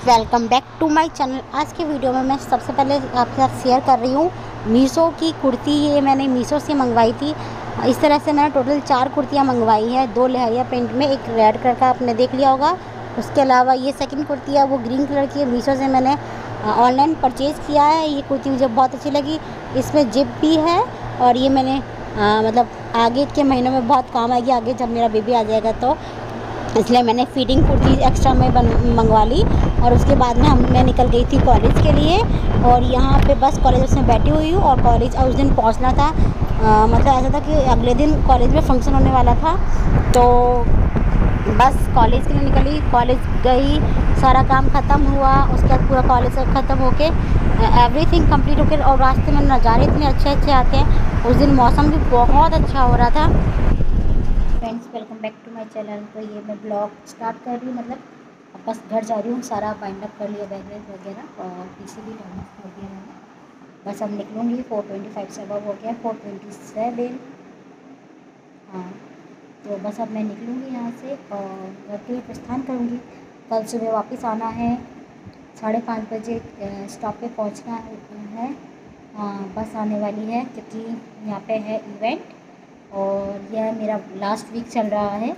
Welcome back to my channel. आज के video में मैं सबसे पहले आपके साथ शेयर कर रही हूँ मीशो की कुर्ती। ये मैंने मीशो से मंगवाई थी। इस तरह से मैंने टोटल 4 कुर्तियाँ मंगवाई हैं, 2 लेहरिया प्रिंट में, एक रेड कलर का आपने देख लिया होगा। उसके अलावा ये सेकंड कुर्ती है वो ग्रीन कलर की है। मीशो से मैंने ऑनलाइन परचेज़ किया है। ये कुर्ती मुझे बहुत अच्छी लगी। इसमें जिप भी है और ये मैंने मतलब आगे के महीनों में बहुत काम आएगी, आगे जब मेरा बेबी आ जाएगा तो, इसलिए मैंने फिटिंग कुर्ती एक्स्ट्रा में मंगवा ली। और उसके बाद में मैं निकल गई थी कॉलेज के लिए और यहाँ पे बस कॉलेज में बैठी हुई हूँ। और कॉलेज उस दिन पहुँचना था, मतलब ऐसा था कि अगले दिन कॉलेज में फंक्शन होने वाला था, तो बस कॉलेज के लिए निकली। कॉलेज गई, सारा काम ख़त्म हुआ, उसके बाद पूरा कॉलेज सब ख़त्म होके एवरीथिंग कंप्लीट होके, और रास्ते में नज़ारे इतने अच्छे अच्छे आते हैं। उस दिन मौसम भी बहुत अच्छा हो रहा था। Friends, welcome back to my channel. तो ये मैं ब्लॉग स्टार्ट कर रही हूँ, मतलब बस घर जा रही हूँ। सारा बाइंड अप कर लिया, बैग वगैरह, और पीसी भी टर्न ऑफ कर दिया मैंने। बस अब निकलूँगी। 4:25 से अब हो गया 4:27। हाँ, तो बस अब मैं निकलूँगी यहाँ से और घर के लिए प्रस्थान करूँगी। कल सुबह वापस आना है, 5:30 बजे स्टॉप पे पहुँचना है। बस आने वाली है क्योंकि यहाँ पे है इवेंट, और यह मेरा लास्ट वीक चल रहा है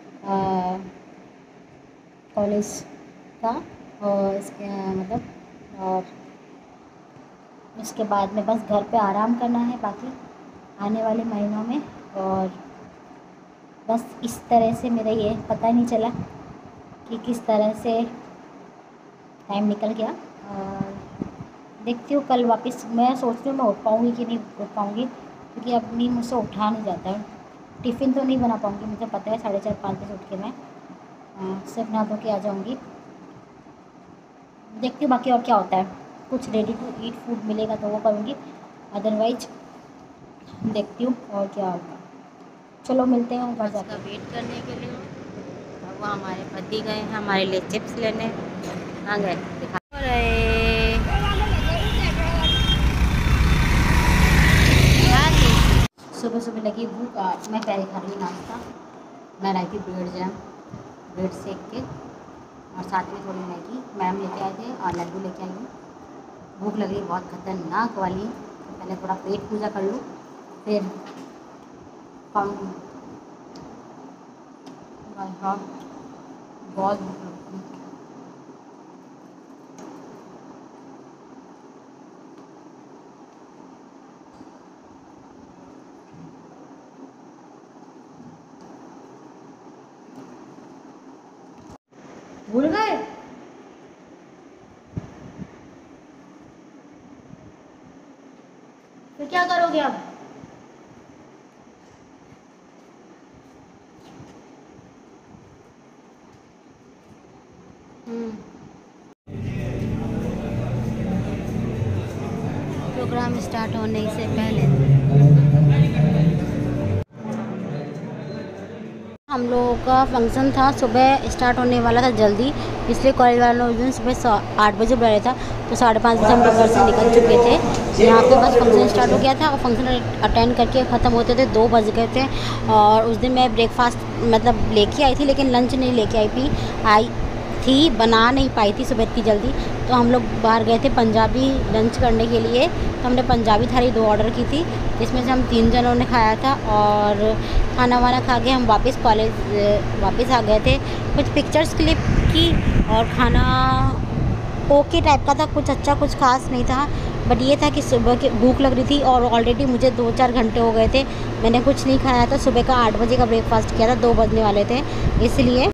कॉलेज का। और इसके मतलब और उसके बाद में बस घर पे आराम करना है बाकी आने वाले महीनों में। और बस इस तरह से मेरा ये पता नहीं चला कि किस तरह से टाइम निकल गया। और देखती हूँ कल वापस, मैं सोच रही हूँ मैं उठ पाऊँगी कि नहीं उठ पाऊँगी, क्योंकि अब नहीं, मुझसे उठा नहीं जाता है। टिफ़िन तो नहीं बना पाऊँगी, मुझे पता है। 4:30-5 बजे उठ के मैं सिर्फ नहा धो के आ जाऊँगी। देखती हूँ बाकी और क्या होता है। कुछ रेडी टू ईट फूड मिलेगा तो वो करूँगी, अदरवाइज देखती हूँ और क्या होगा। चलो मिलते हैं घर जाकर। वेट करने के लिए वो हमारे पति गए हैं हमारे लिए चिप्स लेने। हाँ गए, दिखा रहे। सुबह सुबह लगी भूख, मैं पहले खा रही नाश्ता। मैं लाई थी ब्रेड जैम, ब्रेड सेक के, और साथ में थोड़ी मैगी मैम लेके आए थे और लड्डू लेके आई हूँ। भूख लग रही बहुत खतरनाक वाली। तो पहले थोड़ा पेट पूजा कर लूँ, फिर खाऊँगी। हाँ, बहुत भूख लगती है। भूल गए? तो क्या करोगे अब? प्रोग्राम स्टार्ट होने से पहले हम लोगों का फंक्शन था, सुबह स्टार्ट होने वाला था जल्दी, इसलिए कॉलेज वालों ने सुबह 8 बजे बुलाया था। तो 5:30 बजे हम लोग घर से निकल चुके थे। यहाँ पे बस फंक्शन स्टार्ट हो गया था और फंक्शन अटेंड करके ख़त्म होते थे 2 बज गए थे। और उस दिन मैं ब्रेकफास्ट मतलब लेके आई थी, लेकिन लंच नहीं लेके आई थी, बना नहीं पाई थी सुबह इतनी जल्दी। तो हम लोग बाहर गए थे पंजाबी लंच करने के लिए। तो हमने पंजाबी थाली 2 ऑर्डर की थी, जिसमें से हम 3 जनों ने खाया था। और खाना वाना खा के हम वापस कॉलेज वापस आ गए थे। कुछ पिक्चर्स क्लिक की और खाना ओके टाइप का था, कुछ अच्छा कुछ खास नहीं था। बट ये था कि सुबह की भूख लग रही थी और ऑलरेडी मुझे 2-4 घंटे हो गए थे, मैंने कुछ नहीं खाया था। सुबह का 8 बजे का ब्रेकफास्ट किया था, 2 बजने वाले थे, इसलिए